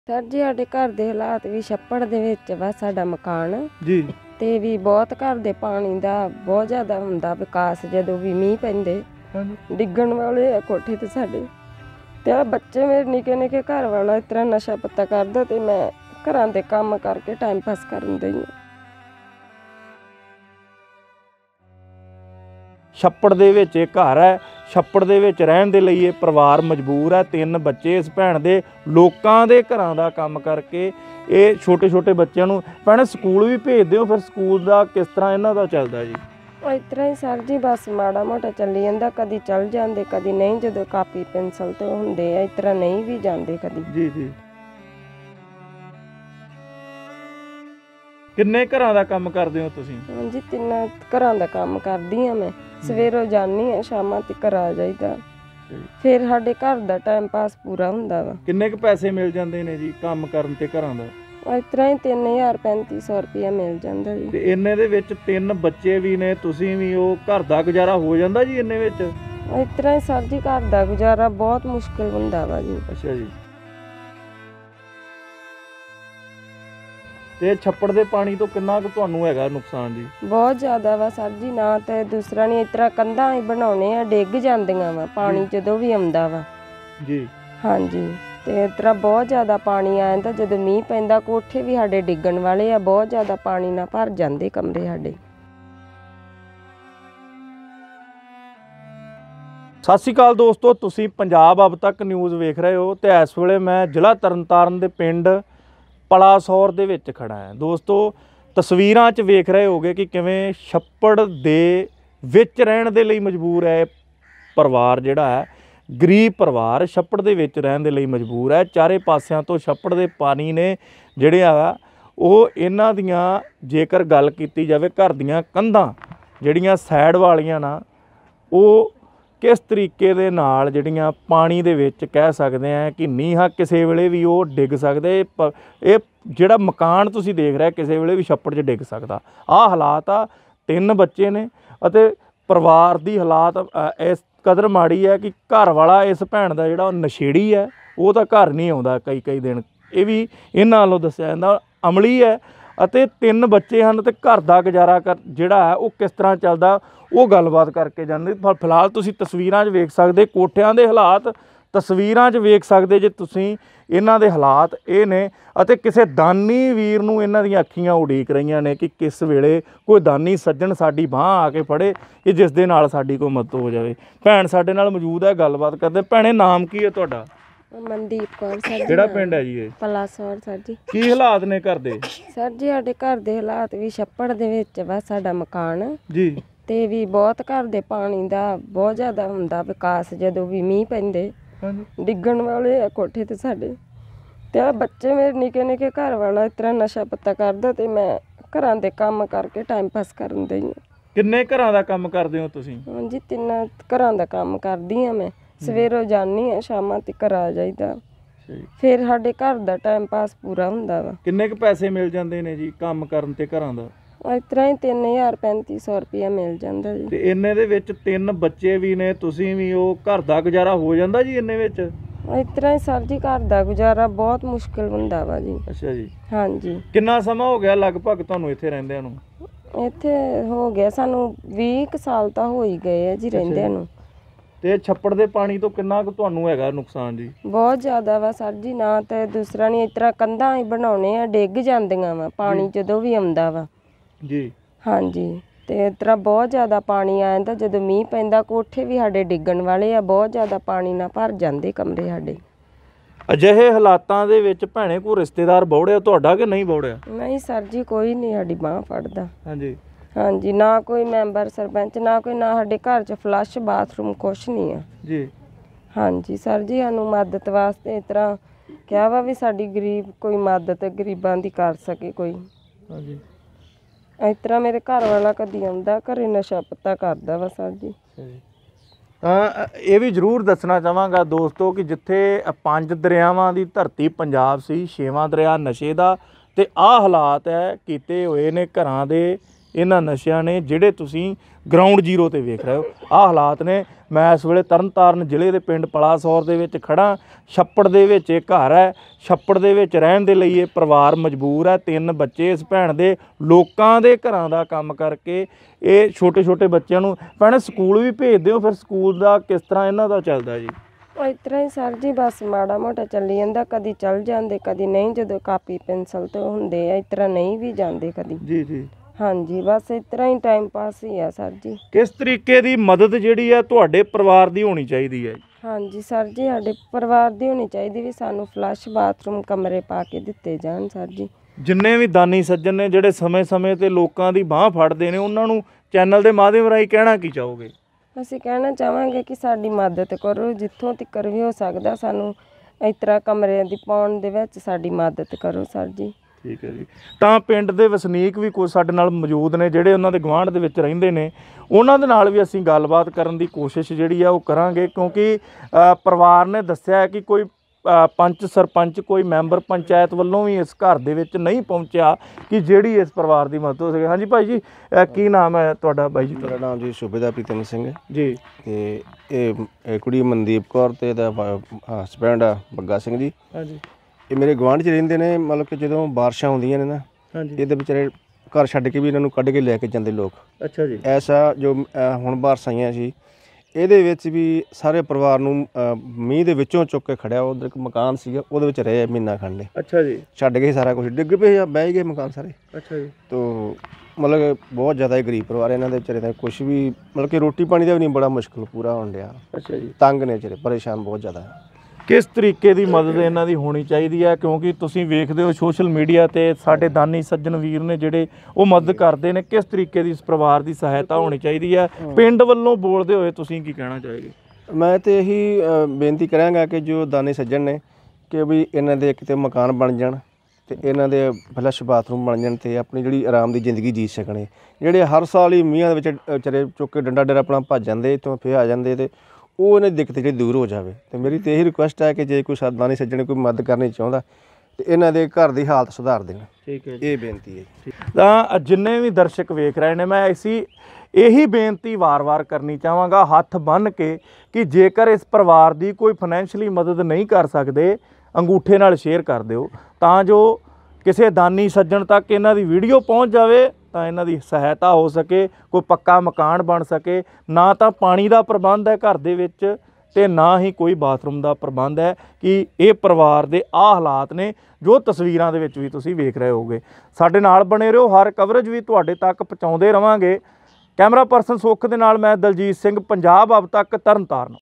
Sir ਜੀ ਸਾਡੇ ਘਰ ਦੇ ਹਾਲਾਤ ਵੀ ਛੱਪੜ ਦੇ ਵਿੱਚ ਵਾ ਸਾਡਾ ਮਕਾਨ ਜੀ ਤੇ ਵੀ ਬਹੁਤ ਘਰ ਦੇ ਪਾਣੀ ਦਾ ਬਹੁਤ ਜ਼ਿਆਦਾ ਹੁੰਦਾ ਵਿਕਾਸ ਜਦੋਂ ਵੀ ਮੀਂਹ ਪੈਂਦੇ ਹਾਂਜੀ ਡਿੱਗਣ ਵਾਲੇ ਆ ਕੋਠੇ ਤੇ ਸਾਡੇ ਤੇ ਆ ਬੱਚੇ ਮੇਰੇ ਨਿੱਕੇ ਨਿੱਕੇ ਘਰ ਵਾਲਾ ਇਸ ਤਰ੍ਹਾਂ ਨਸ਼ਾ ਪੱਤਾ ਕਰਦਾ ਤੇ ਮੈਂ ਘਰਾਂ ਦੇ ਕੰਮ ਕਰਕੇ ਟਾਈਮ ਪਾਸ ਕਰਨ ਦਈ ਹਾਂ। ਛੱਪੜ ਦੇ ਵਿੱਚ ਇਹ ਘਰ ਹੈ। ਛੱਪੜ ਦੇ ਵਿੱਚ ਰਹਿਣ ਦੇ ਲਈ ਇਹ ਪਰਿਵਾਰ ਮਜਬੂਰ ਹੈ। 3 ਬੱਚੇ ਇਸ ਭੈਣ ਦੇ ਲੋਕਾਂ ਦੇ ਘਰਾਂ ਦਾ ਕੰਮ ਕਰਕੇ ਇਹ ਛੋਟੇ ਛੋਟੇ ਬੱਚਿਆਂ ਨੂੰ ਭੈਣੇ ਸਕੂਲ ਵੀ ਭੇਜਦੇ ਹੋ, ਫਿਰ ਸਕੂਲ ਦਾ ਕਿਸ ਤਰ੍ਹਾਂ ਇਹਨਾਂ ਦਾ ਚੱਲਦਾ ਜੀ? ਇਸ ਤਰ੍ਹਾਂ ਹੀ ਸਰ ਜੀ ਬਸ ਮਾੜਾ ਮੋਟਾ ਚੱਲੀ ਜਾਂਦਾ, ਕਦੀ ਚੱਲ ਜਾਂਦੇ ਕਦੀ ਨਹੀਂ, ਜਦੋਂ ਕਾਪੀ ਪੈਨਸਲ ਤੇ ਹੁੰਦੇ ਆ ਇਸ ਤਰ੍ਹਾਂ ਨਹੀਂ ਵੀ ਜਾਂਦੇ ਕਦੀ। ਜੀ ਜੀ ਕਿੰਨੇ ਘਰਾਂ ਦਾ ਕੰਮ ਕਰਦੇ ਹੋ ਤੁਸੀਂ? ਹਾਂਜੀ 3 ਘਰਾਂ ਦਾ ਕੰਮ ਕਰਦੀ ਆ ਮੈਂ। ਸਵੇਰੋਂ ਜਾਂਦੀ ਆ ਸ਼ਾਮਾਂ ਤੱਕ ਆ ਜਾਈਦਾ, ਫਿਰ ਸਾਡੇ ਘਰ ਦਾ ਟਾਈਮ ਪਾਸ ਪੂਰਾ ਹੁੰਦਾ ਵਾ। ਕਿੰਨੇ ਕੁ ਪੈਸੇ ਮਿਲ ਜਾਂਦੇ ਨੇ ਜੀ ਕੰਮ ਕਰਨ ਤੇ ਘਰਾਂ ਦਾ? ਇਸ ਤਰ੍ਹਾਂ ਹੀ 3000-3500 ਰੁਪਇਆ ਮਿਲ ਜਾਂਦਾ ਜੀ। ਤੇ ਇੰਨੇ ਦੇ ਵਿੱਚ 3 ਬੱਚੇ ਵੀ ਨੇ, ਤੁਸੀਂ ਵੀ, ਉਹ ਘਰ ਦਾ ਗੁਜ਼ਾਰਾ ਹੋ ਜਾਂਦਾ ਜੀ ਇੰਨੇ ਵਿੱਚ? ਇਸ ਤਰ੍ਹਾਂ ਹੀ ਸਰ ਜੀ ਘਰ ਦਾ ਗੁਜ਼ਾਰਾ ਬਹੁਤ ਮੁਸ਼ਕਿਲ ਹੁੰਦਾ ਵਾ ਜੀ। ਅੱਛਾ ਜੀ। ਤੇ ਛੱਪੜ ਦੇ ਪਾਣੀ ਤੋਂ ਕਿੰਨਾ ਕੁ ਤੁਹਾਨੂੰ ਹੈਗਾ ਨੁਕਸਾਨ ਜੀ? ਬਹੁਤ ਜ਼ਿਆਦਾ ਵਾ ਸਰ ਜੀ, ਨਾ ਤੇ ਦੂਸਰਾ ਨਹੀਂ, ਇਸ ਤਰ੍ਹਾਂ ਕੰਧਾਂ ਹੀ ਬਣਾਉਣੇ ਆ ਡਿੱਗ ਜਾਂਦੀਆਂ ਵਾ ਪਾਣੀ ਜਦੋਂ ਵੀ ਆਉਂਦਾ ਵਾ ਜੀ। ਹਾਂਜੀ ਤੇ ਇਸ ਤਰ੍ਹਾਂ ਬਹੁਤ ਜ਼ਿਆਦਾ ਪਾਣੀ ਆ ਜਾਂਦਾ ਜਦੋਂ ਮੀਂਹ ਪੈਂਦਾ, ਕੋਠੇ ਵੀ ਸਾਡੇ ਡਿੱਗਣ ਵਾਲੇ ਆ, ਬਹੁਤ ਜ਼ਿਆਦਾ ਪਾਣੀ ਨਾਲ ਭਰ ਜਾਂਦੇ ਕਮਰੇ ਸਾਡੇ। ਸਤਿ ਸ਼੍ਰੀ ਅਕਾਲ ਦੋਸਤੋ, ਤੁਸੀਂ ਪੰਜਾਬ ਅਬ ਤੱਕ ਨਿਊਜ਼ ਵੇਖ ਰਹੇ ਹੋ ਤੇ ਇਸ ਵੇਲੇ ਮੈਂ ਜ਼ਿਲ੍ਹਾ ਤਰਨਤਾਰਨ ਦੇ ਪਿੰਡ ਪਲਾਸੌਰ ਦੇ ਵਿੱਚ ਖੜਾ ਹਾਂ। ਦੋਸਤੋ ਤਸਵੀਰਾਂ 'ਚ ਵੇਖ ਰਹੇ ਹੋਗੇ ਕਿ ਕਿਵੇਂ ਛੱਪੜ ਦੇ ਵਿੱਚ ਰਹਿਣ ਦੇ ਲਈ ਮਜਬੂਰ ਹੈ ਪਰਿਵਾਰ, ਜਿਹੜਾ ਹੈ ਗਰੀਬ ਪਰਿਵਾਰ ਛੱਪੜ ਦੇ ਵਿੱਚ ਰਹਿਣ ਦੇ ਲਈ ਮਜਬੂਰ ਹੈ। ਚਾਰੇ ਪਾਸਿਆਂ ਤੋਂ ਛੱਪੜ ਦੇ ਪਾਣੀ ਨੇ ਜਿਹੜੇ ਆ ਉਹ ਇਹਨਾਂ ਦੀਆਂ, ਜੇਕਰ ਗੱਲ ਕੀਤੀ ਜਾਵੇ ਘਰ ਦੀਆਂ ਕੰਧਾਂ ਜਿਹੜੀਆਂ ਸਾਈਡ ਵਾਲੀਆਂ ਨਾ, ਉਹ ਕਿਸ ਤਰੀਕੇ ਦੇ ਨਾਲ ਜਿਹੜੀਆਂ ਪਾਣੀ ਦੇ ਵਿੱਚ ਕਹਿ ਸਕਦੇ ਆ ਕਿ ਨੀਹਾਂ ਕਿਸੇ ਵੇਲੇ ਵੀ ਉਹ ਡਿੱਗ ਸਕਦੇ। ਇਹ ਜਿਹੜਾ ਮਕਾਨ ਤੁਸੀਂ ਦੇਖ ਰਹੇ ਕਿਸੇ ਵੇਲੇ ਵੀ ਛੱਪੜ 'ਚ ਡਿੱਗ ਸਕਦਾ। ਆਹ ਹਾਲਾਤ ਆ। 3 ਬੱਚੇ ਨੇ ਅਤੇ ਪਰਿਵਾਰ ਦੀ ਹਾਲਾਤ ਇਸ ਕਦਰ ਮਾੜੀ ਹੈ ਕਿ ਘਰ ਵਾਲਾ ਇਸ ਭੈਣ ਦਾ ਜਿਹੜਾ ਉਹ ਨਸ਼ੇੜੀ ਹੈ, ਉਹ ਤਾਂ ਘਰ ਨਹੀਂ ਆਉਂਦਾ ਕਈ ਦਿਨ। ਇਹ ਵੀ ਇਹਨਾਂ ਵੱਲੋਂ ਦੱਸਿਆ ਜਾਂਦਾ ਅਮਲੀ ਹੈ ਅਤੇ 3 ਬੱਚੇ ਹਨ ਤੇ ਘਰ ਦਾ ਗੁਜ਼ਾਰਾ ਜਿਹੜਾ ਹੈ ਉਹ ਕਿਸ ਤਰ੍ਹਾਂ ਚੱਲਦਾ ਉਹ ਗੱਲਬਾਤ ਕਰਕੇ ਜਾਂਦੇ। ਫਿਲਹਾਲ ਤੁਸੀਂ ਤਸਵੀਰਾਂ 'ਚ ਵੇਖ ਸਕਦੇ ਕੋਠਿਆਂ ਦੇ ਹਾਲਾਤ, ਤਸਵੀਰਾਂ 'ਚ ਵੇਖ ਸਕਦੇ ਜੇ ਤੁਸੀਂ ਇਹਨਾਂ ਦੇ ਹਾਲਾਤ ਇਹ ਨੇ। ਅਤੇ ਕਿਸੇ ਦਾਨੀ ਵੀਰ ਨੂੰ ਇਹਨਾਂ ਦੀਆਂ ਅੱਖੀਆਂ ਉਡੀਕ ਰਹੀਆਂ ਨੇ ਕਿ ਕਿਸ ਵੇਲੇ ਕੋਈ ਦਾਨੀ ਸੱਜਣ ਸਾਡੀ ਬਾਂਹ ਆ ਕੇ ਫੜੇ ਕਿ ਜਿਸ ਦੇ ਨਾਲ ਸਾਡੀ ਕੋਈ ਮਦਦ ਹੋ ਜਾਵੇ। ਭੈਣ ਸਾਡੇ ਨਾਲ ਮੌਜੂਦ ਹੈ, ਗੱਲਬਾਤ ਕਰਦੇ। ਭੈਣੇ ਨਾਮ ਕੀ ਹੈ ਤੁਹਾਡਾ? ਮਨਦੀਪ ਕੌਰ ਸਰ ਜੀ। ਕਿਹੜਾ ਪਿੰਡ ਹੈ ਜੀ ਇਹ? ਪਲਾਸੌਰ ਸਰ ਜੀ। ਕੀ ਹਾਲਾਤ ਨੇ ਘਰ ਦੇ? ਸਰ ਜੀ ਸਾਡੇ ਘਰ ਦੇ ਹਾਲਾਤ ਵੀ ਛੱਪੜ ਦੇ ਵਿੱਚ ਵਾ ਸਾਡਾ ਮਕਾਨ ਜੀ ਤੇ ਵੀ ਬਹੁਤ ਘਰ ਦੇ ਪਾਣੀ ਦਾ ਬਹੁਤ ਜ਼ਿਆਦਾ ਹੁੰਦਾ ਵਿਕਾਸ ਜਦੋਂ ਵੀ ਮੀਂਹ ਪੈਂਦੇ ਹਾਂਜੀ ਡਿੱਗਣ ਵਾਲੇ ਆ ਕੋਠੇ ਤੇ ਸਾਡੇ। ਤੇ ਆ ਬੱਚੇ ਮੇਰੇ ਨਿੱਕੇ ਨਿੱਕੇ ਘਰ ਵਾਲਾ ਇਸ ਤਰ੍ਹਾਂ ਨਸ਼ਾ ਪੱਤਾ ਕਰਦਾ ਤੇ ਮੈਂ ਘਰਾਂ ਦੇ ਕੰਮ ਕਰਕੇ ਟਾਈਮ ਪਾਸ ਕਰਨ ਦਈ ਹਾਂ। ਕਿੰਨੇ ਘਰਾਂ ਦਾ ਕੰਮ ਕਰਦੇ ਹੋ ਤੁਸੀਂ? ਹਾਂਜੀ 3 ਘਰਾਂ ਦਾ ਕੰਮ ਕਰਦੀ ਆ ਮੈਂ। ਸਵੇਰੋਂ ਜਾਂਦੀ ਆ ਸ਼ਾਮਾਂ ਤੱਕ ਆ ਜਾਈਦਾ, ਫਿਰ ਸਾਡੇ ਘਰ ਦਾ ਟਾਈਮ ਪਾਸ ਪੂਰਾ ਹੁੰਦਾ ਵਾ। ਕਿੰਨੇ ਕੁ ਪੈਸੇ ਮਿਲ ਜਾਂਦੇ ਨੇ ਜੀ ਕੰਮ ਕਰਨ ਤੇ ਘਰਾਂ ਦਾ? ਇਸ ਤਰ੍ਹਾਂ ਹੀ 3000-3500 ਰੁਪਇਆ ਮਿਲ ਜਾਂਦਾ ਜੀ। ਤੇ ਇੰਨੇ ਦੇ ਵਿੱਚ 3 ਬੱਚੇ ਵੀ ਨੇ, ਤੁਸੀਂ ਵੀ, ਉਹ ਘਰ ਦਾ ਗੁਜ਼ਾਰਾ ਹੋ ਜਾਂਦਾ ਜੀ ਇੰਨੇ ਵਿੱਚ? ਇਸ ਤਰ੍ਹਾਂ ਹੀ ਸਰ ਜੀ ਘਰ ਦਾ ਗੁਜ਼ਾਰਾ ਬਹੁਤ ਮੁਸ਼ਕਿਲ ਹੁੰਦਾ ਵਾ ਜੀ। ਅੱਛਾ ਜੀ। ਹਾਂਜੀ ਕਿੰਨਾ ਸਮਾਂ ਹੋ ਗਿਆ ਲਗਭਗ ਤੁਹਾਨੂੰ ਇੱਥੇ ਰਹਿੰਦਿਆਂ ਨੂੰ? ਇੱਥੇ ਹੋ ਗਿਆ ਸਾਨੂੰ 20 ਕੁ ਸਾਲ ਤਾਂ ਹੋ ਹੀ ਗਏ ਆ ਜੀ ਰਹਿੰਦਿਆਂ ਨੂੰ। ਤੇ ਛੱਪੜ ਦੇ ਪਾਣੀ ਤੋਂ ਕਿੰਨਾ ਕੁ ਤੁਹਾਨੂੰ ਹੈਗਾ ਨੁਕਸਾਨ ਜੀ? ਬਹੁਤ ਜ਼ਿਆਦਾ ਵਾ ਸਰ ਜੀ, ਨਾ ਤੇ ਦੂਸਰਾ ਨਹੀਂ, ਇਸ ਤਰ੍ਹਾਂ ਕੰਧਾਂ ਹੀ ਬਣਾਉਣੇ ਆ ਡਿੱਗ ਜਾਂਦੀਆਂ ਵਾ ਪਾਣੀ ਜਦੋਂ ਵੀ ਆਉਂਦਾ ਵਾ ਜੀ। ਹਾਂਜੀ ਤੇ ਇਸ ਤਰ੍ਹਾਂ ਬਹੁਤ ਜ਼ਿਆਦਾ ਪਾਣੀ ਆ ਜਾਂਦਾ ਜਦੋਂ ਮੀਂਹ ਪੈਂਦਾ, ਕੋਠੇ ਵੀ ਸਾਡੇ ਡਿੱਗਣ ਵਾਲੇ ਆ, ਬਹੁਤ ਜ਼ਿਆਦਾ ਪਾਣੀ ਨਾਲ ਭਰ ਜਾਂਦੇ ਕਮਰੇ ਸਾਡੇ। ਅਜਿਹੇ ਹਾਲਾਤਾਂ ਦੇ ਵਿੱਚ ਭੈਣੇ ਕੋਈ ਰਿਸ਼ਤੇਦਾਰ ਬੌੜਿਆ ਤੁਹਾਡਾ ਕਿ ਨਹੀਂ ਬੌੜਿਆ? ਨਹੀਂ ਸਰ ਜੀ ਕੋਈ ਨਹੀਂ ਸਾਡੀ ਬਾਂਹ ਫੜਦਾ। ਹਾਂਜੀ ਹਾਂਜੀ ਨਾ ਕੋਈ ਮੈਂਬਰ ਸਰਪੰਚ, ਨਾ ਕੋਈ, ਨਾ ਸਾਡੇ ਘਰ 'ਚ ਫਲੱਸ਼ ਬਾਥਰੂਮ ਕੁਛ ਨਹੀਂ ਆ ਜੀ। ਹਾਂਜੀ ਸਰ ਜੀ ਸਾਨੂੰ ਮਦਦ ਵਾਸਤੇ ਇਸ ਤਰ੍ਹਾਂ ਕਿਹਾ ਵਾ ਵੀ ਸਾਡੀ ਗਰੀਬ ਕੋਈ ਮਦਦ ਗਰੀਬਾਂ ਦੀ ਕਰ ਸਕੇ ਕੋਈ। ਹਾਂਜੀ ਇਸ ਤਰ੍ਹਾਂ ਮੇਰੇ ਘਰ ਵਾਲਾ ਕਦੀ ਆਉਂਦਾ ਘਰੇ ਨਸ਼ਾ ਪੱਤਾ ਕਰਦਾ ਵਾ ਸਰ ਜੀ। ਇਹ ਵੀ ਜ਼ਰੂਰ ਦੱਸਣਾ ਚਾਹਾਂਗਾ ਦੋਸਤੋ ਕਿ ਜਿੱਥੇ 5 ਦਰਿਆਵਾਂ ਦੀ ਧਰਤੀ ਪੰਜਾਬ ਸੀ, 6ਵਾਂ ਦਰਿਆ ਨਸ਼ੇ ਦਾ, ਤੇ ਆਹ ਹਾਲਾਤ ਹੈ ਕੀਤੇ ਹੋਏ ਨੇ ਘਰਾਂ ਦੇ ਇਹਨਾਂ ਨਸ਼ਿਆਂ ਨੇ ਜਿਹੜੇ ਤੁਸੀਂ ਗਰਾਊਂਡ ਜ਼ੀਰੋ ਤੇ ਵੇਖ ਰਹੇ ਹੋ। ਆਹ ਹਾਲਾਤ ਨੇ। ਮੈਂ ਇਸ ਵੇਲੇ ਤਰਨਤਾਰਨ ਜ਼ਿਲ੍ਹੇ ਦੇ ਪਿੰਡ ਪਲਾਸੌਰ ਦੇ ਵਿੱਚ ਖੜਾ। ਛੱਪੜ ਦੇ ਵਿੱਚ ਇਹ ਘਰ ਹੈ। ਛੱਪੜ ਦੇ ਵਿੱਚ ਰਹਿਣ ਦੇ ਲਈ ਇਹ ਪਰਿਵਾਰ ਮਜਬੂਰ ਹੈ। 3 ਬੱਚੇ ਇਸ ਭੈਣ ਦੇ, ਲੋਕਾਂ ਦੇ ਘਰਾਂ ਦਾ ਕੰਮ ਕਰਕੇ ਇਹ ਛੋਟੇ ਛੋਟੇ ਬੱਚਿਆਂ ਨੂੰ ਭੈਣੇ ਸਕੂਲ ਵੀ ਭੇਜਦੇ ਹੋ, ਫਿਰ ਸਕੂਲ ਦਾ ਕਿਸ ਤਰ੍ਹਾਂ ਇਹਨਾਂ ਦਾ ਚੱਲਦਾ ਜੀ? ਉਹ ਇਸ ਤਰ੍ਹਾਂ ਹੀ ਸਰ ਜੀ, ਬਸ ਮਾੜਾ ਮੋਟਾ ਚੱਲੀ ਜਾਂਦਾ, ਕਦੀ ਚੱਲ ਜਾਂਦੇ ਕਦੀ ਨਹੀਂ, ਜਦੋਂ ਕਾਪੀ ਪੈਨਸਲ ਤੋਂ ਹੁੰਦੇ ਆ ਇਸ ਤਰ੍ਹਾਂ ਨਹੀਂ ਵੀ ਜਾਂਦੇ ਕਦੀ। ਜੀ ਜੀ। ਹਾਂਜੀ, ਬਸ ਇਸ ਤਰ੍ਹਾਂ ਹੀ ਟਾਈਮ ਪਾਸ ਹੀ ਆ ਸਰ ਜੀ। ਕਿਸ ਤਰੀਕੇ ਦੀ ਮਦਦ ਜਿਹੜੀ ਹੈ ਤੁਹਾਡੇ ਪਰਿਵਾਰ ਦੀ ਹੋਣੀ ਚਾਹੀਦੀ ਹੈ? ਹਾਂਜੀ ਸਰ ਜੀ, ਸਾਡੇ ਪਰਿਵਾਰ ਦੀ ਹੋਣੀ ਚਾਹੀਦੀ ਵੀ ਸਾਨੂੰ ਫਲੱਸ਼ ਬਾਥਰੂਮ ਕਮਰੇ ਪਾ ਕੇ ਦਿੱਤੇ ਜਾਣ ਸਰ ਜੀ। ਜਿੰਨੇ ਵੀ ਦਾਨੀ ਸੱਜਣ ਨੇ ਜਿਹੜੇ ਸਮੇਂ-ਸਮੇਂ ਤੇ ਲੋਕਾਂ ਦੀ ਬਾਹ ਫੜਦੇ ਨੇ, ਉਹਨਾਂ ਨੂੰ ਚੈਨਲ ਦੇ ਮਾਧਿਅਮ ਰਾਹੀਂ ਕਹਿਣਾ ਕੀ ਚਾਹੋਗੇ? ਅਸੀਂ ਕਹਿਣਾ ਚਾਹਾਂਗੇ ਕਿ ਸਾਡੀ ਮਦਦ ਕਰੋ, ਜਿੱਥੋਂ ਤੱਕ ਵੀ ਹੋ ਸਕਦਾ ਸਾਨੂੰ ਇਸ ਤਰ੍ਹਾਂ ਕਮਰਿਆਂ ਦੀ ਪਾਉਣ ਦੇ ਵਿੱਚ ਸਾਡੀ ਮਦਦ ਕਰੋ ਸਰ ਜੀ। ਠੀਕ ਹੈ ਜੀ। ਤਾਂ ਪਿੰਡ ਦੇ ਵਸਨੀਕ ਵੀ ਕੁਝ ਸਾਡੇ ਨਾਲ ਮੌਜੂਦ ਨੇ ਜਿਹੜੇ ਉਹਨਾਂ ਦੇ ਗੁਆਂਢ ਦੇ ਵਿੱਚ ਰਹਿੰਦੇ ਨੇ, ਉਹਨਾਂ ਦੇ ਨਾਲ ਵੀ ਅਸੀਂ ਗੱਲਬਾਤ ਕਰਨ ਦੀ ਕੋਸ਼ਿਸ਼ ਜਿਹੜੀ ਆ ਉਹ ਕਰਾਂਗੇ, ਕਿਉਂਕਿ ਪਰਿਵਾਰ ਨੇ ਦੱਸਿਆ ਹੈ ਕਿ ਕੋਈ ਪੰਚ ਸਰਪੰਚ, ਕੋਈ ਮੈਂਬਰ ਪੰਚਾਇਤ ਵੱਲੋਂ ਵੀ ਇਸ ਘਰ ਦੇ ਵਿੱਚ ਨਹੀਂ ਪਹੁੰਚਿਆ ਕਿ ਜਿਹੜੀ ਇਸ ਪਰਿਵਾਰ ਦੀ ਮਦਦ ਹੋ ਸਕੇ। ਹਾਂਜੀ ਭਾਈ ਜੀ, ਕੀ ਨਾਮ ਹੈ ਤੁਹਾਡਾ? ਬਾਈ ਜੀ ਮੇਰਾ ਨਾਮ ਜੀ ਸੂਬੇਦਾਰ ਪ੍ਰੀਤਮ ਸਿੰਘ ਹੈ ਜੀ। ਤੇ ਇਹ ਕੁੜੀ ਮਨਦੀਪ ਕੌਰ ਤੇ ਇਹਦਾ ਹਸਬੈਂਡ ਆ ਬੱਗਾ ਸਿੰਘ ਜੀ। ਹਾਂਜੀ। ਇਹ ਮੇਰੇ ਗੁਆਂਢ 'ਚ ਰਹਿੰਦੇ ਨੇ। ਮਤਲਬ ਕਿ ਜਦੋਂ ਬਾਰਿਸ਼ਾਂ ਆਉਂਦੀਆਂ ਨੇ ਨਾ, ਹਾਂਜੀ, ਇਹਦੇ ਵਿਚਾਰੇ ਘਰ ਛੱਡ ਕੇ ਵੀ ਇਹਨਾਂ ਨੂੰ ਕੱਢ ਕੇ ਲੈ ਕੇ ਜਾਂਦੇ ਲੋਕ। ਅੱਛਾ ਜੀ। ਐਸਾ ਜੋ ਹੁਣ ਬਾਰਿਸ਼ਾਂ ਆਈਆਂ ਸੀ, ਇਹਦੇ ਵਿੱਚ ਵੀ ਸਾਰੇ ਪਰਿਵਾਰ ਨੂੰ ਮੀਂਹ ਦੇ ਵਿੱਚੋਂ ਚੁੱਕ ਕੇ ਖੜਿਆ। ਉਧਰ ਇੱਕ ਮਕਾਨ ਸੀਗਾ, ਉਹਦੇ ਵਿੱਚ ਰਹੇ ਮਹੀਨਾ ਖੰਡ ਨੇ। ਅੱਛਾ ਜੀ। ਛੱਡ ਕੇ ਸਾਰਾ ਕੁਝ ਡਿੱਗ ਪਏ ਆ, ਬਹਿ ਗਏ ਮਕਾਨ ਸਾਰੇ। ਅੱਛਾ ਜੀ। ਤੋ ਮਤਲਬ ਬਹੁਤ ਜ਼ਿਆਦਾ ਹੀ ਗਰੀਬ ਪਰਿਵਾਰ ਇਹਨਾਂ ਦੇ ਵਿਚਾਰੇ ਦਾ। ਕੁਛ ਵੀ ਮਤਲਬ ਕਿ ਰੋਟੀ ਪਾਣੀ ਦਾ ਵੀ ਨਹੀਂ, ਬੜਾ ਮੁਸ਼ਕਿਲ ਪੂਰਾ ਹੋਣ ਡਿਆ। ਅੱਛਾ ਜੀ। ਤੰਗ ਨੇ ਵਿਚਾਰੇ, ਪਰੇਸ਼ਾਨ ਬਹੁਤ ਜ਼ਿਆਦਾ। ਕਿਸ ਤਰੀਕੇ ਦੀ ਮਦਦ ਇਹਨਾਂ ਦੀ ਹੋਣੀ ਚਾਹੀਦੀ ਹੈ? ਕਿਉਂਕਿ ਤੁਸੀਂ ਵੇਖਦੇ ਹੋ ਸੋਸ਼ਲ ਮੀਡੀਆ ਤੇ ਸਾਡੇ ਦਾਨੀ ਸੱਜਣ ਵੀਰ ਨੇ ਜਿਹੜੇ ਉਹ ਮਦਦ ਕਰਦੇ ਨੇ। ਕਿਸ ਤਰੀਕੇ ਦੀ ਇਸ ਪਰਿਵਾਰ ਦੀ ਸਹਾਇਤਾ ਹੋਣੀ ਚਾਹੀਦੀ ਹੈ? ਪਿੰਡ ਵੱਲੋਂ ਬੋਲਦੇ ਹੋਏ ਤੁਸੀਂ ਕੀ ਕਹਿਣਾ ਚਾਹੋਗੇ? ਮੈਂ ਤੇ ਇਹੀ ਬੇਨਤੀ ਕਰਾਂਗਾ ਕਿ ਜੋ ਦਾਨੀ ਸੱਜਣ ਨੇ ਕਿ ਵੀ ਇਹਨਾਂ ਦੇ ਕਿਤੇ ਮਕਾਨ ਬਣ ਜਾਣ ਤੇ ਇਹਨਾਂ ਦੇ ਫਲੱਸ਼ ਬਾਥਰੂਮ ਬਣ ਜਾਣ ਤੇ ਆਪਣੀ ਜਿਹੜੀ ਆਰਾਮ ਦੀ ਜ਼ਿੰਦਗੀ ਜੀ ਸਕਣੇ। ਜਿਹੜੇ ਹਰ ਸਾਲ ਹੀ ਮੀਂਹਾਂ ਦੇ ਵਿੱਚ ਵਿਚਾਰੇ ਚੁੱਕ ਕੇ ਡੰਡਾ ਡੇਰਾ ਆਪਣਾ ਭੱਜ ਜਾਂਦੇ, ਇੱਥੋਂ ਫਿਰ ਆ ਜਾਂਦੇ, ਤੇ ਉਹ ਇਹਨਾਂ ਦੀ ਦਿੱਕਤ ਜਿਹੜੀ ਦੂਰ ਹੋ ਜਾਵੇ। ਤੇ ਮੇਰੀ ਤੇ ਇਹੀ ਰਿਕੁਐਸਟ ਹੈ ਕਿ ਜੇ ਕੋਈ ਦਾਨੀ ਸੱਜਣ ਕੋਈ ਮਦਦ ਕਰਨੀ ਚਾਹੁੰਦਾ ਤੇ ਇਹਨਾਂ ਦੇ ਘਰ ਦੀ ਹਾਲਤ ਸੁਧਾਰ ਦੇਣ। ਠੀਕ ਹੈ ਇਹ ਬੇਨਤੀ ਹੈ। ਤਾਂ ਜਿੰਨੇ ਵੀ ਦਰਸ਼ਕ ਵੇਖ ਰਹੇ ਨੇ, ਮੈਂ ਇਹੀ ਬੇਨਤੀ ਵਾਰ-ਵਾਰ ਕਰਨੀ ਚਾਹਾਂਗਾ ਹੱਥ ਬੰਨ੍ਹ ਕੇ ਕਿ ਜੇਕਰ ਇਸ ਪਰਿਵਾਰ ਦੀ ਕੋਈ ਫਾਈਨੈਂਸ਼ੀਅਲੀ ਮਦਦ ਨਹੀਂ ਕਰ ਸਕਦੇ, ਅੰਗੂਠੇ ਨਾਲ ਸ਼ੇਅਰ ਕਰ ਦਿਓ ਤਾਂ ਜੋ ਕਿਸੇ ਦਾਨੀ ਸੱਜਣ ਤੱਕ ਇਹਨਾਂ ਦੀ ਵੀਡੀਓ ਪਹੁੰਚ ਜਾਵੇ, ਤਾਂ ਇਹਨਾਂ ਦੀ ਸਹਾਇਤਾ ਹੋ ਸਕੇ, ਕੋਈ ਪੱਕਾ ਮਕਾਨ ਬਣ ਸਕੇ। ਨਾ ਤਾਂ ਪਾਣੀ ਦਾ ਪ੍ਰਬੰਧ ਹੈ ਘਰ ਦੇ ਵਿੱਚ ਤੇ ਨਾ ਹੀ ਕੋਈ ਬਾਥਰੂਮ ਦਾ ਪ੍ਰਬੰਧ ਹੈ। ਕਿ ਇਹ ਪਰਿਵਾਰ ਦੇ ਆਹ ਹਾਲਾਤ ਨੇ ਜੋ ਤਸਵੀਰਾਂ ਦੇ ਵਿੱਚ ਵੀ ਤੁਸੀਂ ਵੇਖ ਰਹੇ ਹੋਗੇ। ਸਾਡੇ ਨਾਲ ਬਣੇ ਰਹੋ, ਹਰ ਕਵਰੇਜ ਵੀ ਤੁਹਾਡੇ ਤੱਕ ਪਹੁੰਚਾਉਂਦੇ ਰਵਾਂਗੇ। ਕੈਮਰਾ ਪਰਸਨ ਸੁੱਖ ਦੇ ਨਾਲ ਮੈਂ ਦਲਜੀਤ ਸਿੰਘ, ਪੰਜਾਬ ਅਬ ਤੱਕ, ਤਰਨਤਾਰਨ।